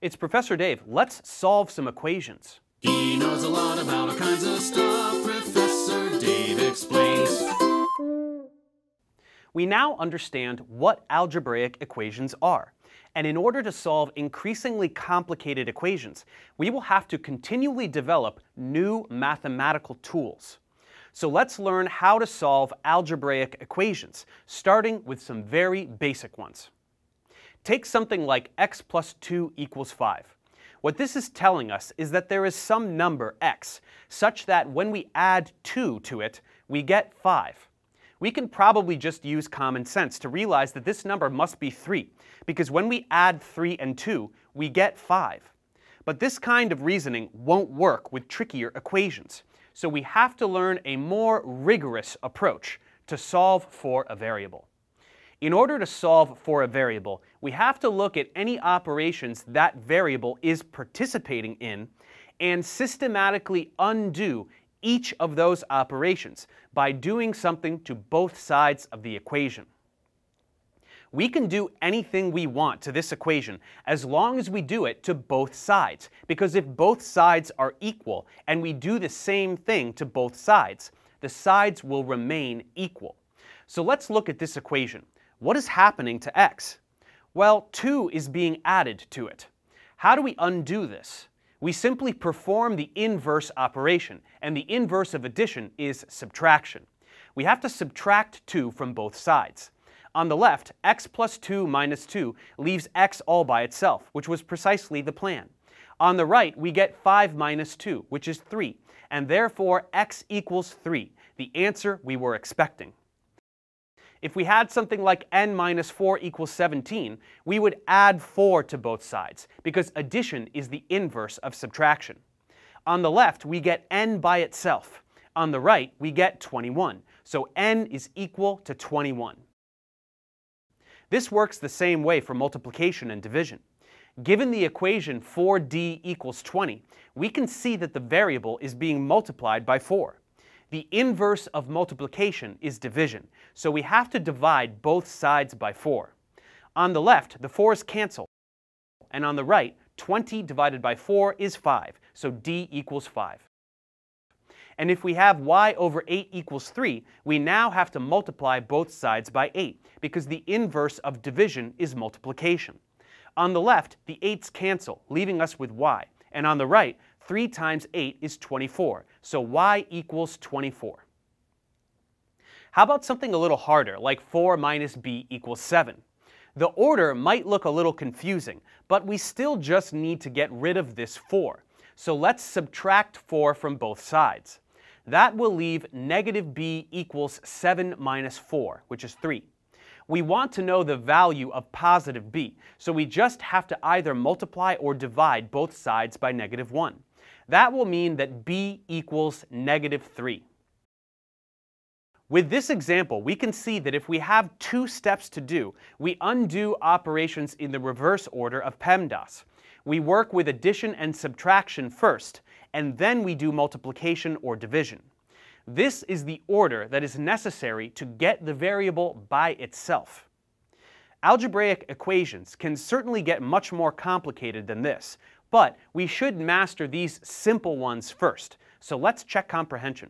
It's Professor Dave. Let's solve some equations. He knows a lot about all kinds of stuff. Professor Dave explains. We now understand what algebraic equations are. And in order to solve increasingly complicated equations, we will have to continually develop new mathematical tools. So let's learn how to solve algebraic equations, starting with some very basic ones. Take something like x plus 2 equals 5. What this is telling us is that there is some number x, such that when we add 2 to it, we get 5. We can probably just use common sense to realize that this number must be 3, because when we add 3 and 2, we get 5. But this kind of reasoning won't work with trickier equations, so we have to learn a more rigorous approach to solve for a variable. In order to solve for a variable, we have to look at any operations that variable is participating in and systematically undo each of those operations by doing something to both sides of the equation. We can do anything we want to this equation as long as we do it to both sides, because if both sides are equal and we do the same thing to both sides, the sides will remain equal. So let's look at this equation. What is happening to x? Well, 2 is being added to it. How do we undo this? We simply perform the inverse operation, and the inverse of addition is subtraction. We have to subtract 2 from both sides. On the left, x plus 2 minus 2 leaves x all by itself, which was precisely the plan. On the right, we get 5 minus 2, which is 3, and therefore x equals 3, the answer we were expecting. If we had something like n minus 4 equals 17, we would add 4 to both sides, because addition is the inverse of subtraction. On the left, we get n by itself. On the right, we get 21, so n is equal to 21. This works the same way for multiplication and division. Given the equation 4d equals 20, we can see that the variable is being multiplied by 4. The inverse of multiplication is division, so we have to divide both sides by 4. On the left, the 4's cancel, and on the right, 20 divided by 4 is 5, so d equals 5. And if we have y over 8 equals 3, we now have to multiply both sides by 8, because the inverse of division is multiplication. On the left, the 8's cancel, leaving us with y, and on the right, 3 times 8 is 24, so y equals 24. How about something a little harder, like 4 minus b equals 7? The order might look a little confusing, but we still just need to get rid of this 4. So let's subtract 4 from both sides. That will leave negative b equals 7 minus 4, which is 3. We want to know the value of positive b, so we just have to either multiply or divide both sides by negative 1. That will mean that b equals negative 3. With this example, we can see that if we have 2 steps to do, we undo operations in the reverse order of PEMDAS. We work with addition and subtraction first, and then we do multiplication or division. This is the order that is necessary to get the variable by itself. Algebraic equations can certainly get much more complicated than this, but we should master these simple ones first. So let's check comprehension.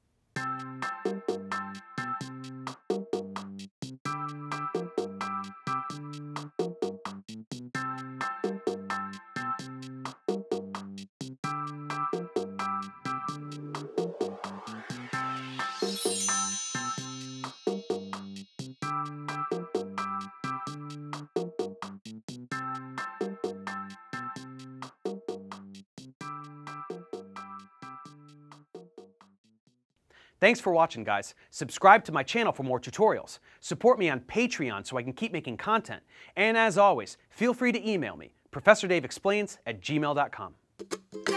Thanks for watching, guys. Subscribe to my channel for more tutorials. Support me on Patreon so I can keep making content. And as always, feel free to email me, ProfessorDaveExplains@gmail.com.